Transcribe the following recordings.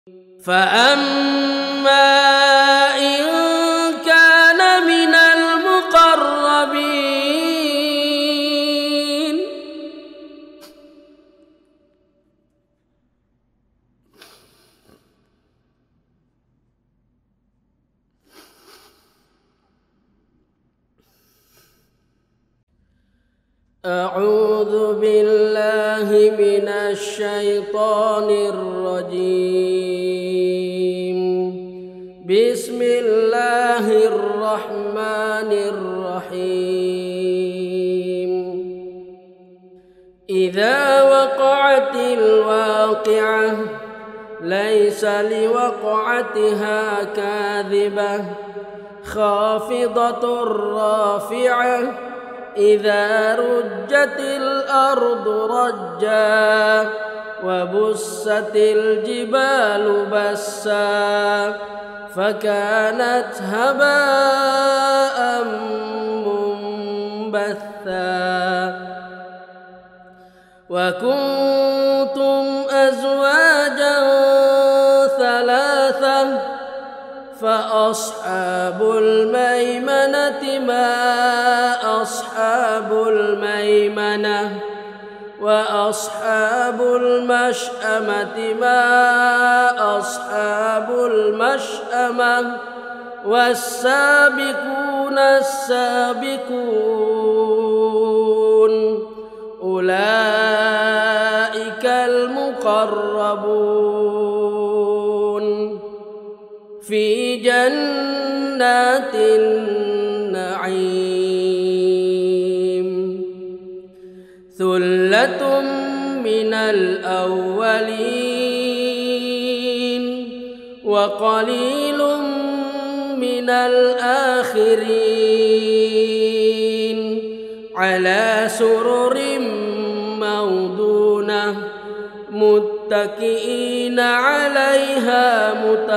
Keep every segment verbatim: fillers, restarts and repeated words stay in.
فأما إن كان من المقربين أعوذ بالله من الشيطان الرجيم. بسم الله الرحمن الرحيم. إذا وقعت الواقعة ليس لوقعتها كاذبة خافضة رافعة إذا رجت الأرض رجا وبست الجبال بسا فكانت هباء منبثا وكنتم أزواجا ثلاثة فأصحاب الميمنة ما أصحاب الميمنة وأصحاب المشأمة ما أصحاب المشأمة والسابقون السابقون أولئك المقربون في جنات النعيم. ثلة من الأولين وقليل من الآخرين على سرر موضونة متكئين عليها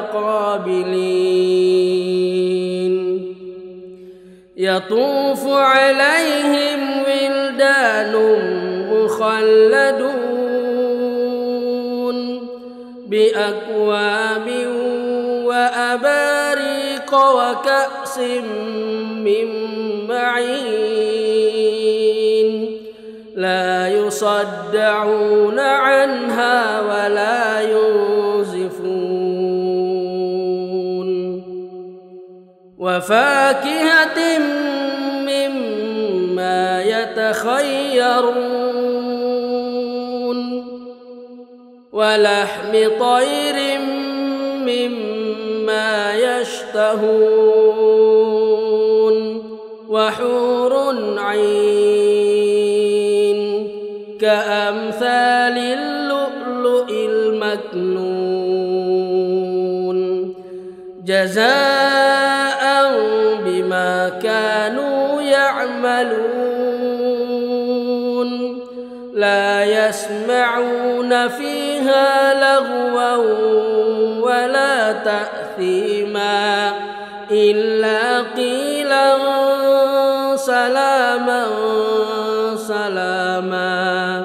متقابلين يطوف عليهم ولدان مخلدون بأكواب وأباريق وكأس من معين لا يصدعون عنها ولا ينزفون وفاكهة مما يتخيرون ولحم طير مما يشتهون وحور عين كأمثال اللؤلؤ المكنون جزاء بما كانوا يعملون لا يسمعون فيها لغوا ولا تأثيما إلا قيلا سلاما سلاما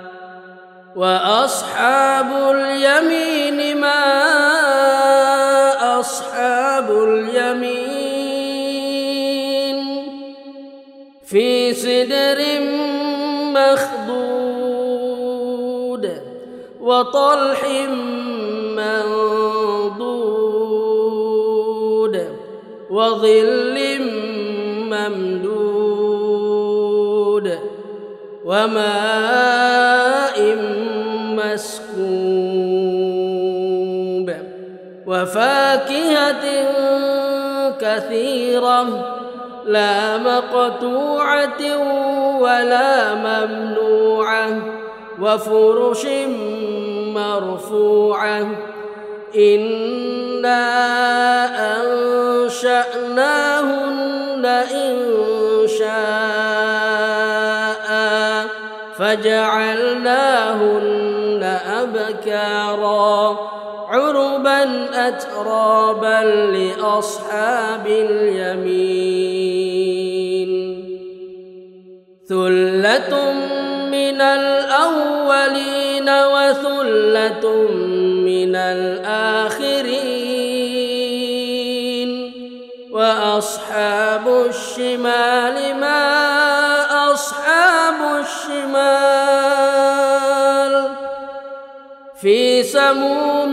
وأصحاب اليمين ما أصحاب اليمين في سدر مخضود وطلح منضود وظل ممدود وماء مسكوب وفاكهة كثيرة لا مقطوعة ولا ممنوعة وفرش مرفوعة إنا أنشأناهن إنشاء فجعلناهن أبكارا عربا أترابا لأصحاب اليمين ثلة من الأولين وثلة من الآخرين وأصحاب الشمال ما أصحاب الشمال في سموم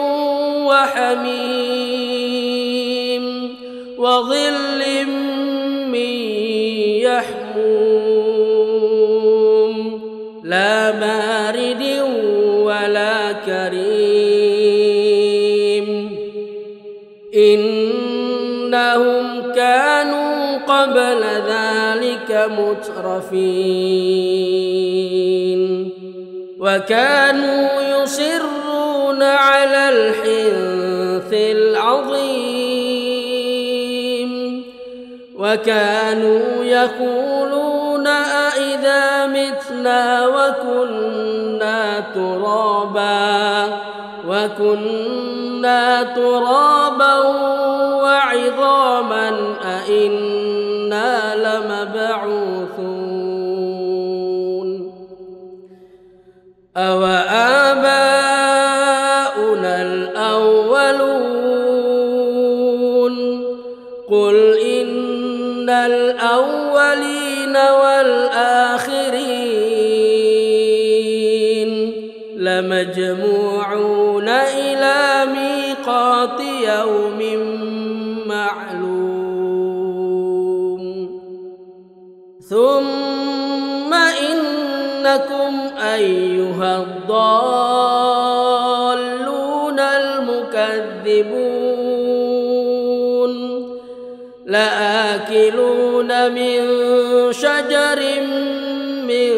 وحميم وظل من يحموم لا بارد ولا كريم إنهم كانوا قبل ذلك مترفين وكانوا يصرون على الحنث العظيم وكانوا يقولون أإذا متنا وكنا ترابا وكنا ترابا وعظاما أإنا لمبعوثون أو آباؤنا الأولون قل إن الأولين والآخرين لمجموعون إلى ميقات يوم معلوم ثم إنكم أيها الضالون المكذبون لآكلون من شجر من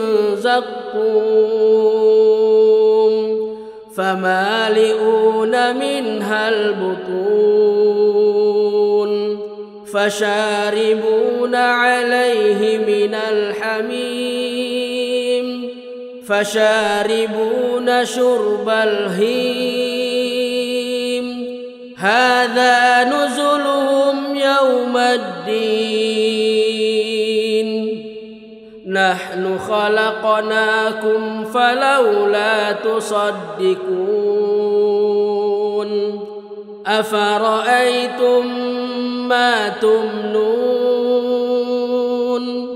زقوم فمالئون منها البطون فشاربون عليه من الحميم فشاربون شرب الهيم هذا نزلهم يوم الدين نحن خلقناكم فلولا تصدقون أفرأيتم ما تمنون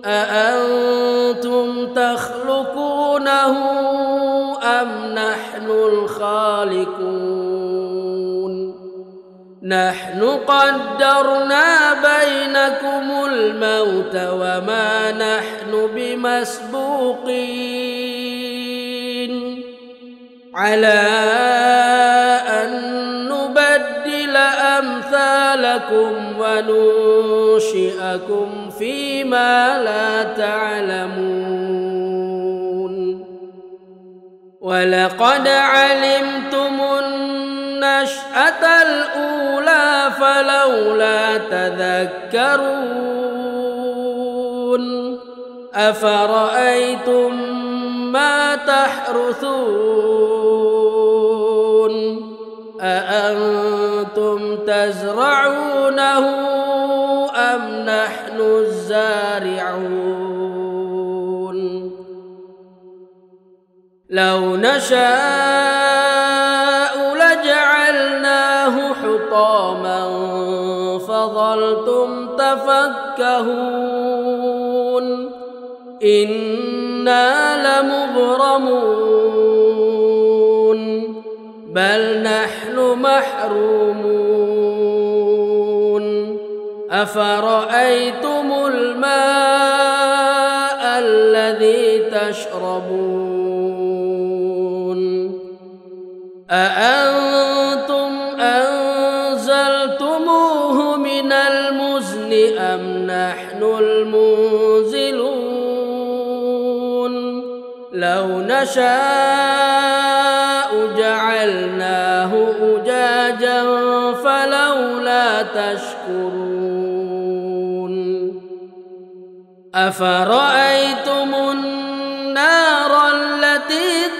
أأنتم تخلقونه أم نحن الخالقون نحن قدرنا بينكم الموت وما نحن بمسبوقين على أن نبدل أمثالكم وننشئكم فيما لا تعلمون ولقد علمتم النشأة الأولى فلولا تذكرون أفرأيتم ما تحرثون أأنتم تزرعونه أم نحن الزارعون لو نشاء لجعلناه حطاما فظلتم تفكهون إنا لمغرمون بل نحن محرومون أفرأيتم الماء الذي تشربون أأنتم أنزلتموه من المزن أم نحن المنزلون لو نشاء جعلناه أجاجا فلولا تشكرون أفرأيتم النار التي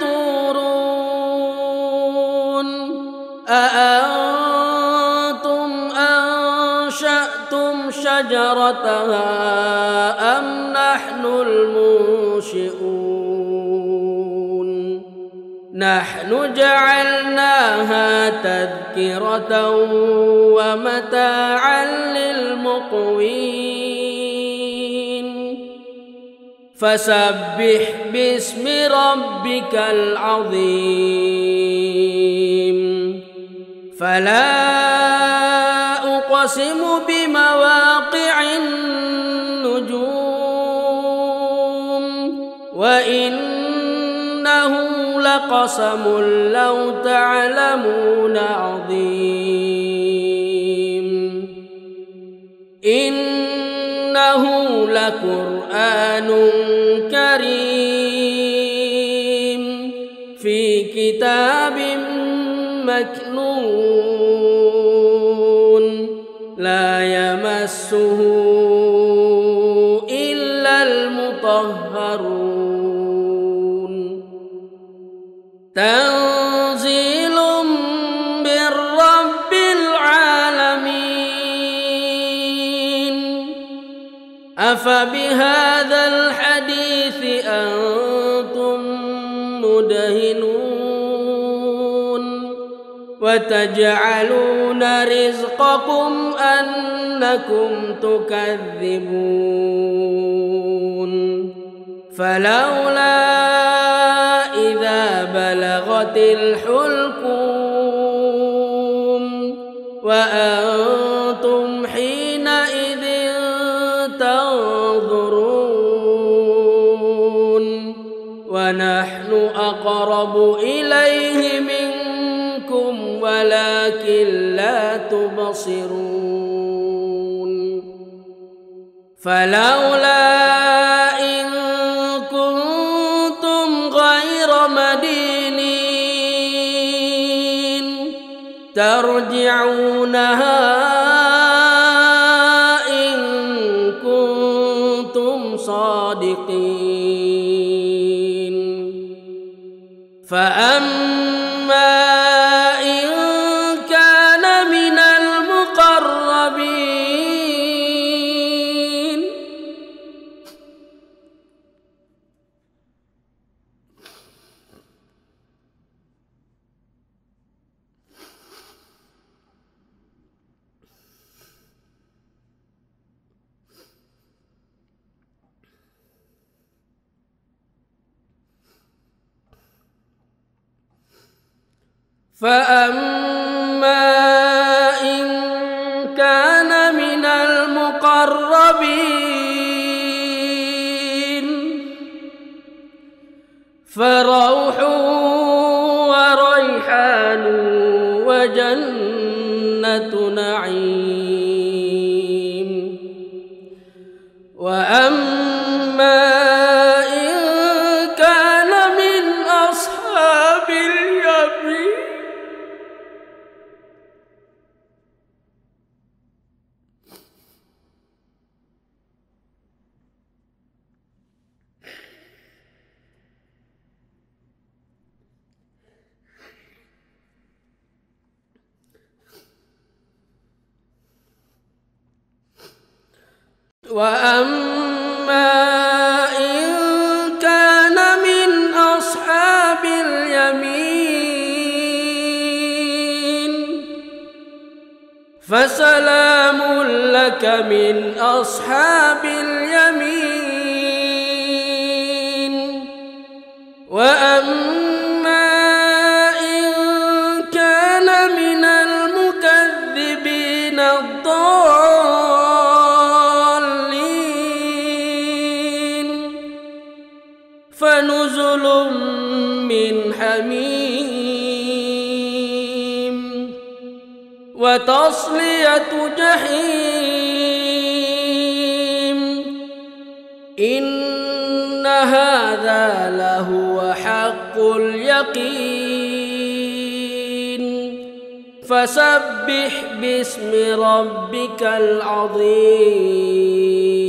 تورون أأنتم أنشأتم شجرتها أم نحن المنشئون نحن جعلناها تذكرة ومتاعا للمقوين فسبح باسم ربك العظيم فلا أقسم بمواقع النجوم وإنه لقسم لو تعلمون عظيم إنه لقرآن كريم في كتاب مكنون لا يمسه إلا المطهرون تنزيل من رب العالمين أفبهذا الحديث أنتم مدهنون وتجعلون رزقكم أنكم تكذبون فلولا إذا بلغت الحلقوم وأنتم حينئذ تنظرون ونحن أقرب إليه منكم ولكن لا تبصرون فلولا إن كنتم غير مدينين ترجعونها إن كنتم صادقين فأما إن كان من المقربين فأما إن كان من المقربين فروح وريحان وجنة نعيم وأما إن كان من أصحاب اليمين وأما إن كان من أصحاب اليمين فسلام لك من أصحاب اليمين وأما إن كان من المكذبين الضالين فنزل من حميم وتصلية جحيم إن هذا لهو حق اليقين فسبح باسم ربك العظيم